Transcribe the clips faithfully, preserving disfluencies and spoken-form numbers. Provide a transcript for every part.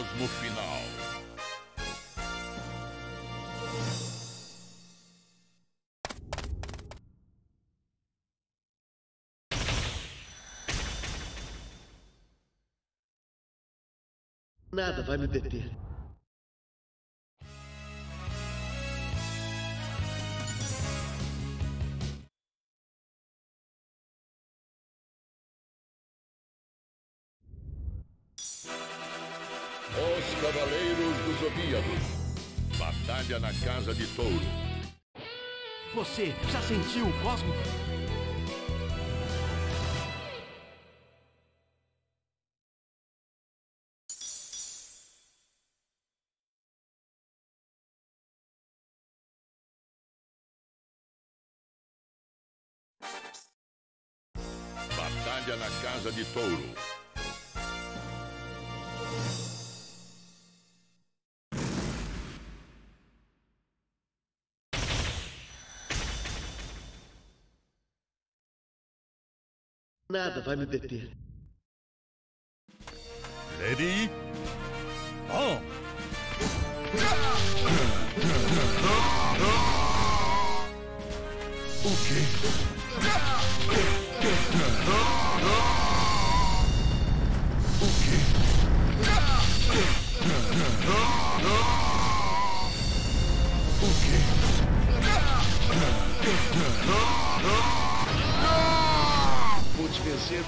no final. Nada vai me deter. Os Cavaleiros do Zodíaco. Batalha na Casa de Touro. Você já sentiu o cosmo? Batalha na Casa de Touro. Nada vai me deter. Ready? On! Vou te vencer.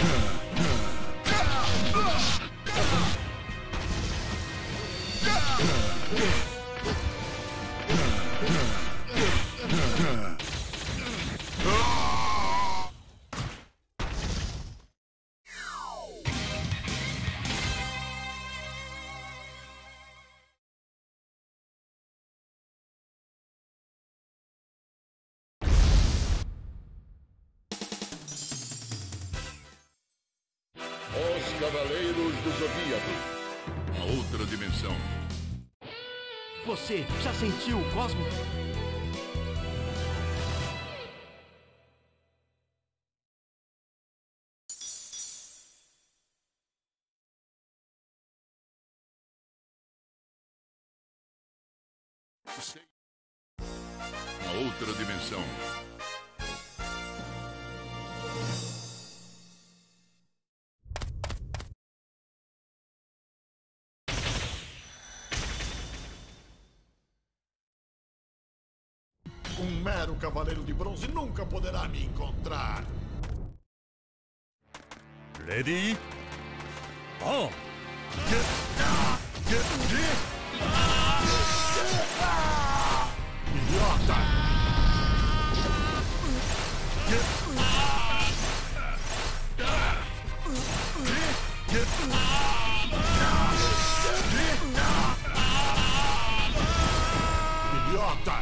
Os Cavaleiros do Zodíaco. A outra dimensão. Você já sentiu o cosmo? A outra dimensão. Um mero cavaleiro de bronze nunca poderá me encontrar. Ready? On! Idiota! Idiota!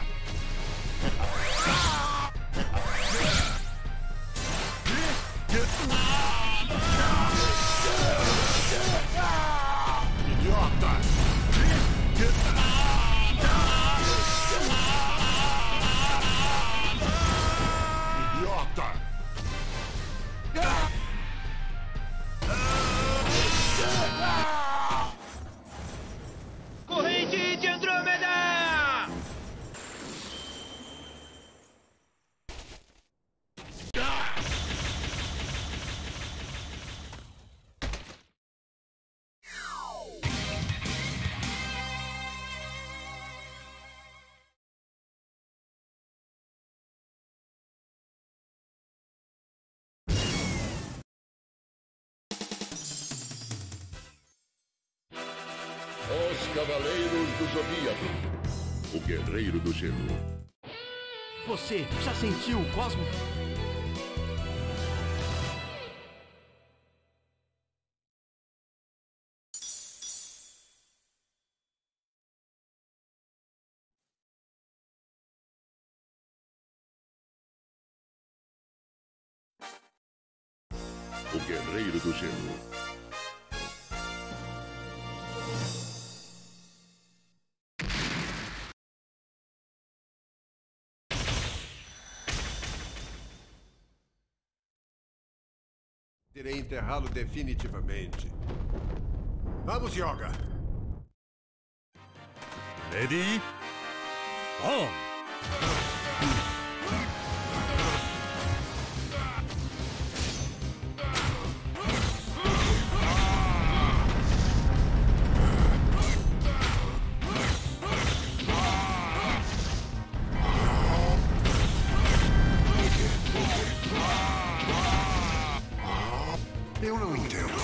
Idiota! Idiota! Corrente de Andrômeda! Os Cavaleiros do Zodíaco. O Guerreiro do Gelo. Você já sentiu o cosmo? O Guerreiro do Gelo. Irei enterrá-lo definitivamente. Vamos, Yoga! Ready? On! Eu não entendo.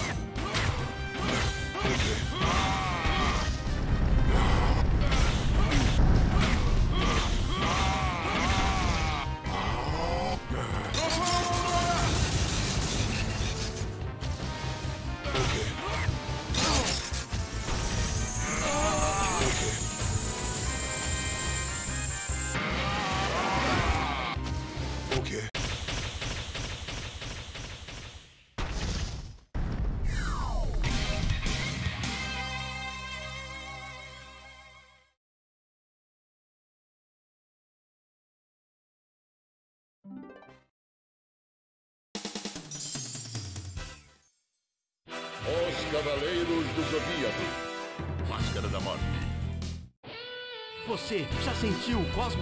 O quê? Os Cavaleiros do Zodíaco. Máscara da Morte. Você já sentiu o cosmo?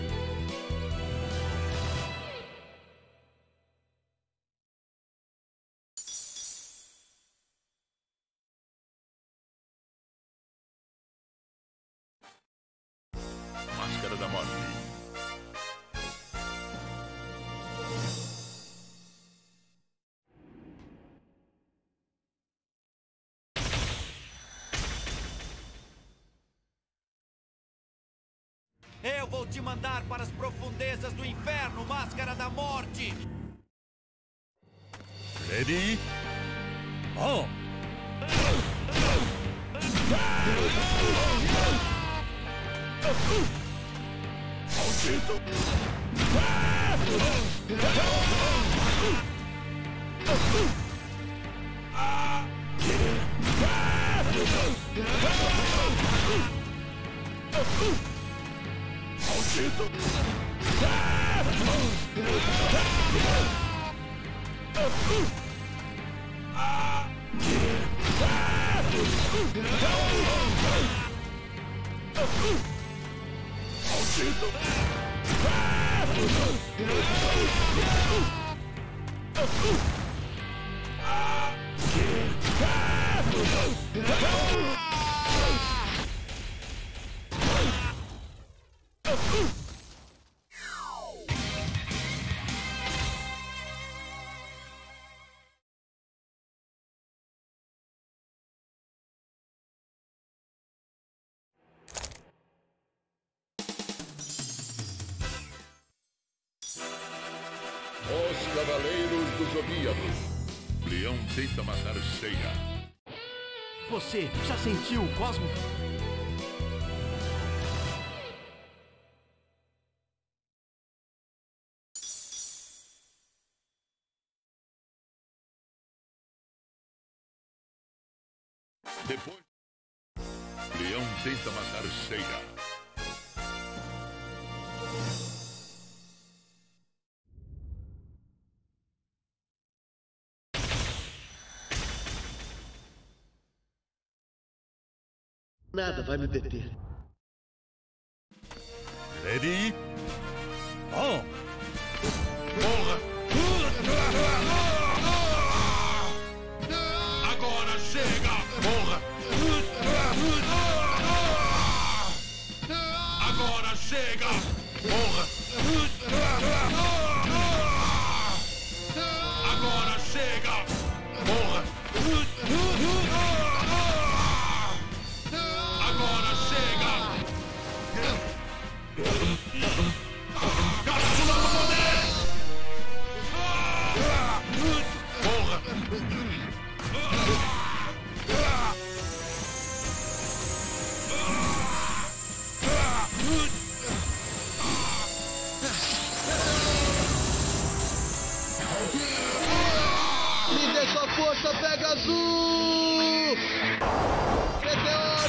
Máscara da Morte. Eu vou te mandar para as profundezas do inferno, Máscara da Morte! Ready? On! Os Cavaleiros do Zodíaco. Leão tenta matar Seiya. Você já sentiu o cosmo? Depois, Leão tenta matar Seiya. Nada vai me deter. Ready? On! Porra! Agora chega! Porra! Agora chega! Porra! Agora chega! Porra! Agora chega! Cápsula do poder! Porra! Me dê sua força, Pegasus! Meteoro!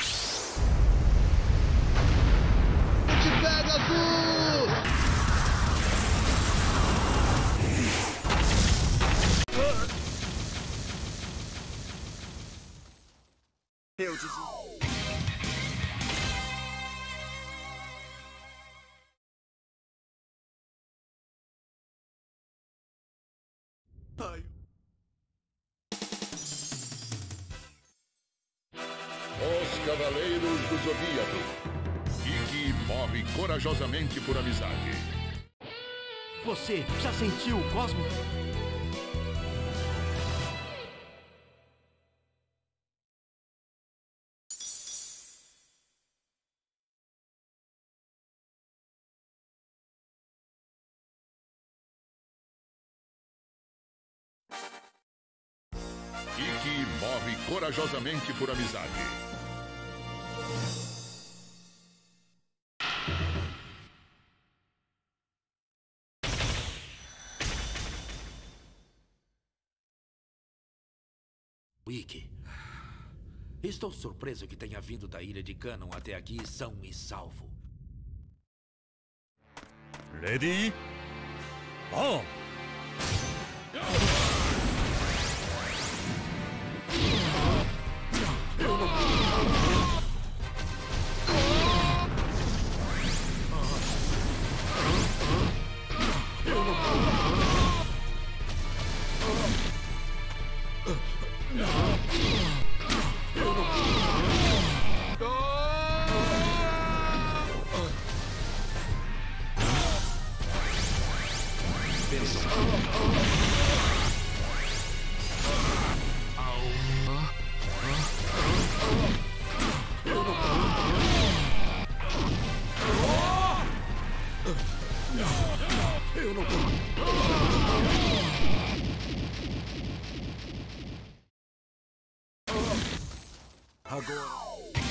De Pegasus! Eu desisto. Ai. Os Cavaleiros do Zodíaco. Ikki morre corajosamente por amizade. Você já sentiu o Cosmo? Ikki morre corajosamente por amizade. Ikki, estou surpreso que tenha vindo da ilha de Ganon até aqui são e salvo. Ready? Bomb! Eu não tô. Agora.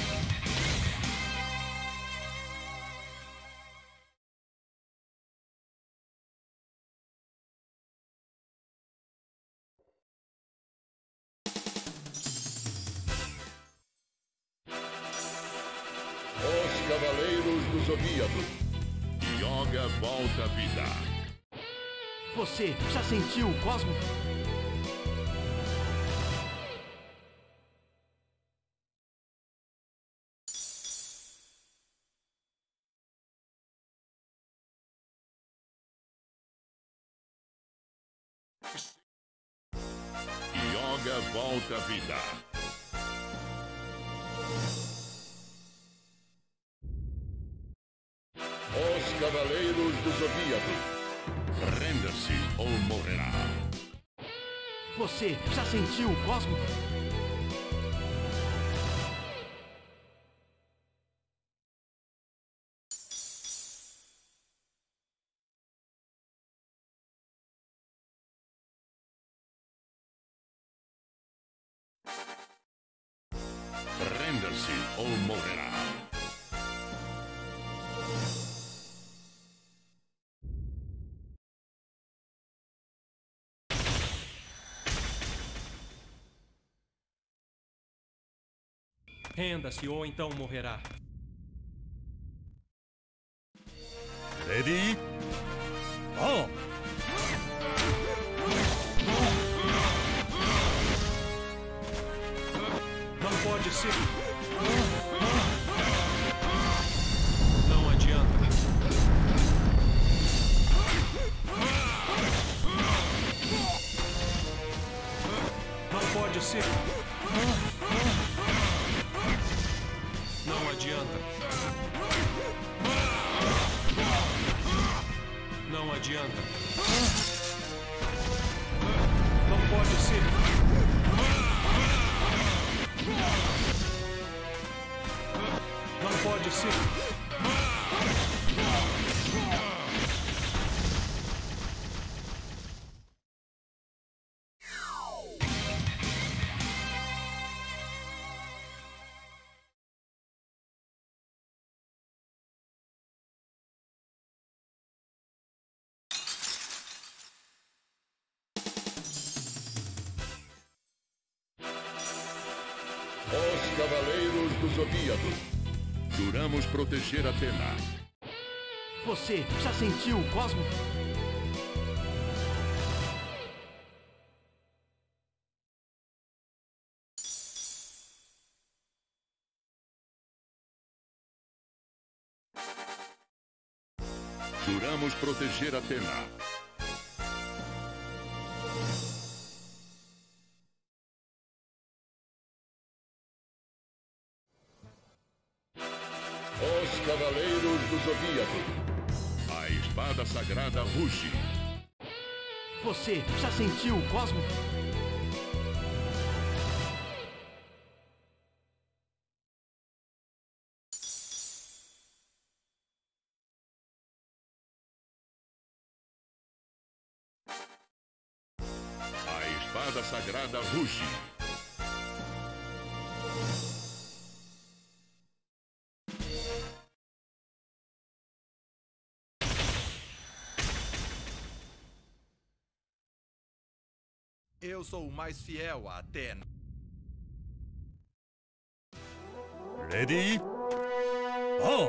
Os Cavaleiros do Zodíaco. Yoga volta à vida. Você já sentiu o Cosmo? Yoga volta à vida. Os Cavaleiros do Zodíaco. Renda-se ou morrerá. Você já sentiu o Cosmo? Renda-se ou morrerá. Renda-se ou então morrerá. Ready? Bomb! Não pode ser. Não adianta. Não pode ser. Não adianta. Não adianta. Não pode ser. Não pode ser. Os Cavaleiros do Zodíaco. Juramos proteger Atena. Você já sentiu o Cosmo? Juramos proteger Atena. espada sagrada ruge. Você já sentiu o cosmo? A espada sagrada ruge. Eu sou o mais fiel a Atena. Ready? On!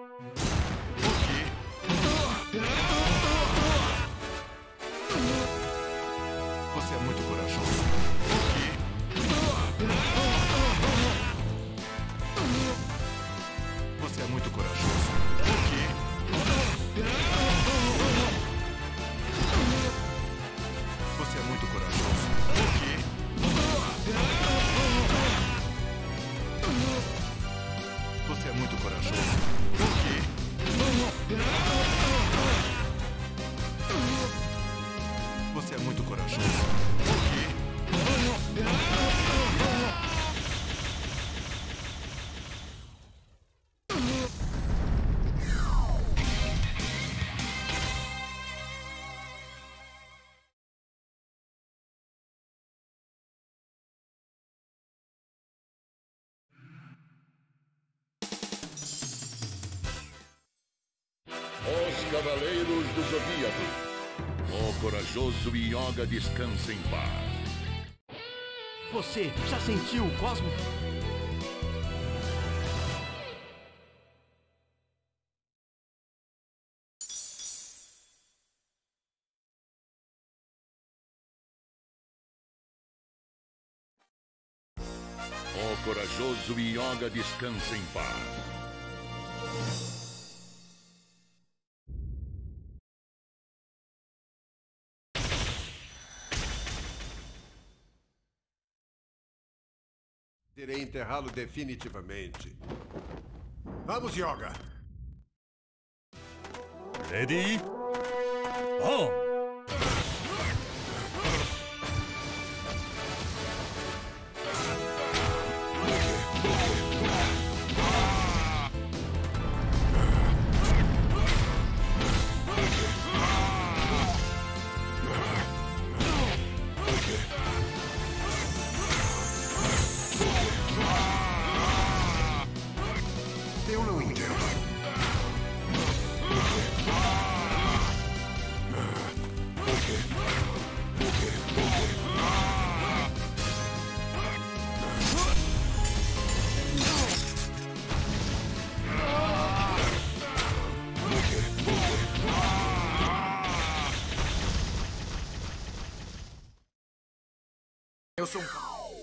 Você é muito corajoso. Você é muito corajoso. Você é muito corajoso. Você é muito corajoso. Você é muito corajoso. Os Cavaleiros do Zodíaco. O corajoso Yoga descansa em paz. Você já sentiu o cosmo? O corajoso Yoga descansa em paz. Irei enterrá-lo definitivamente. Vamos, Yoga! Ready? On! Eu não entendo. Eu sou um...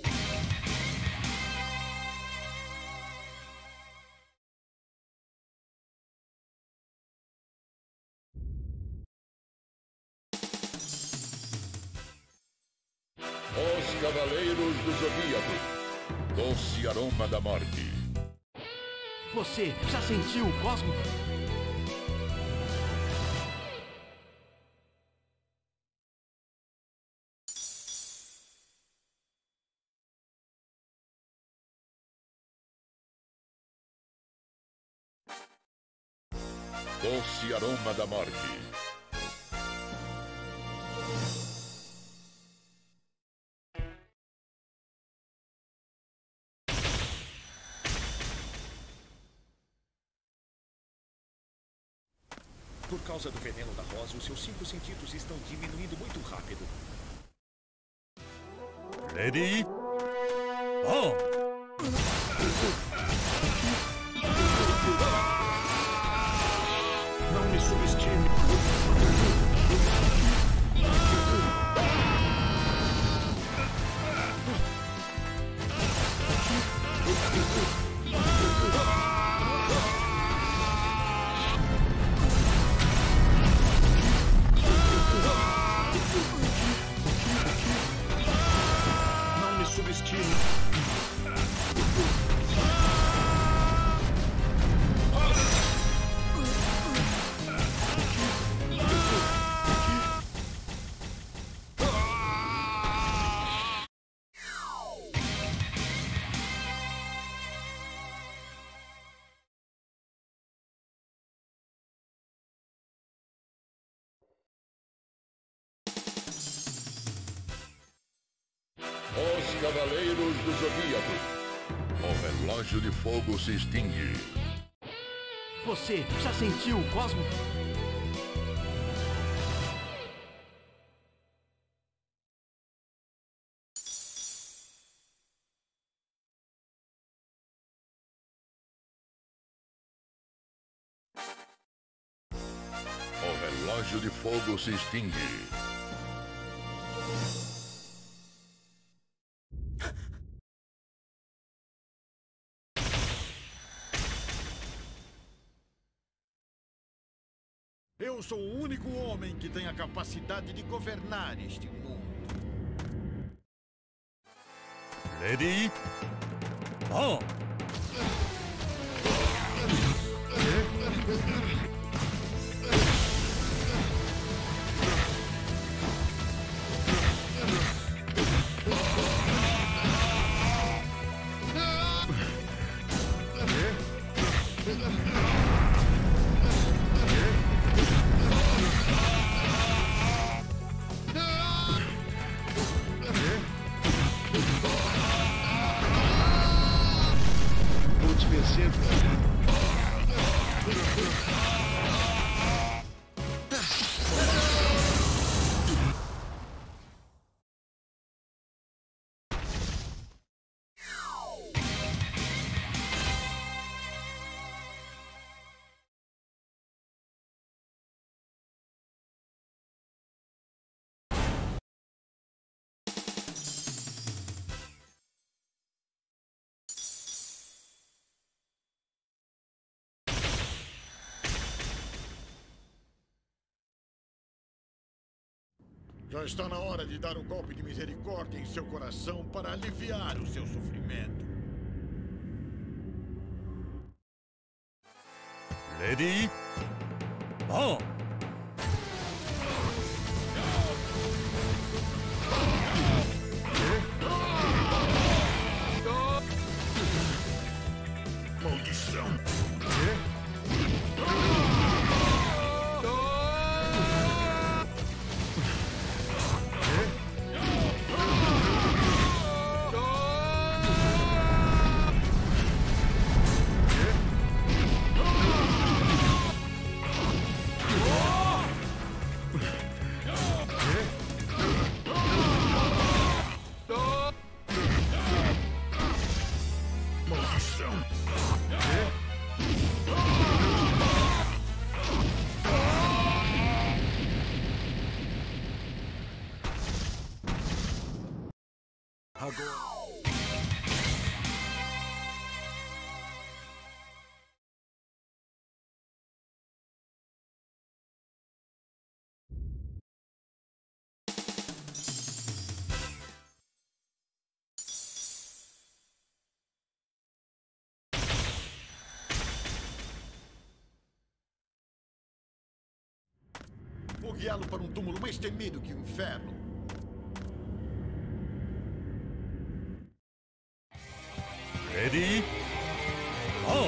Os Cavaleiros do Zodíaco. Doce aroma da morte. Você já sentiu o cosmo? Doce aroma da morte. Por causa do veneno da Rose, os seus cinco sentidos estão diminuindo muito rápido. Ready? On! Não me subestime. Não me subestime. Cavaleiros do Zodíaco. O relógio de fogo se extingue. Você já sentiu o cosmo? O relógio de fogo se extingue. Eu sou o único homem que tem a capacidade de governar este mundo. Ready? On! Vou te vencer. Já está na hora de dar um golpe de misericórdia em seu coração para aliviar o seu sofrimento. Ready? On! Maldição! Agora. Vou guiá-lo para um túmulo mais temido que o inferno. Ready? On!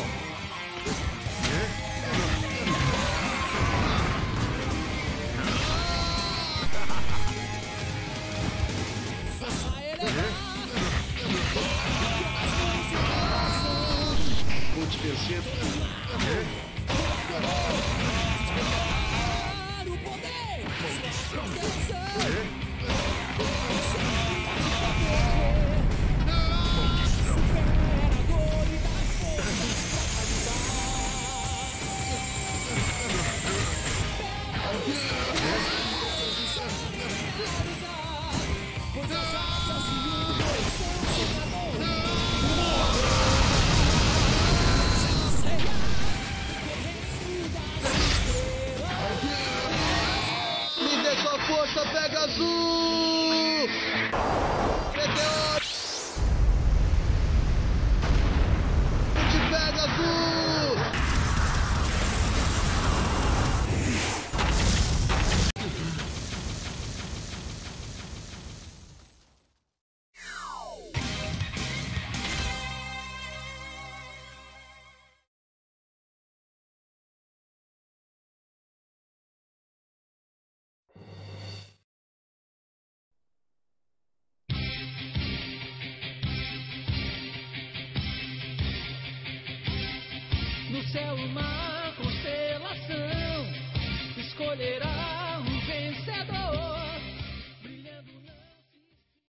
Vou te vencer. Me dê sua força, Pegasus! Meteoro! Te Pegasus! No céu uma constelação escolherá um vencedor.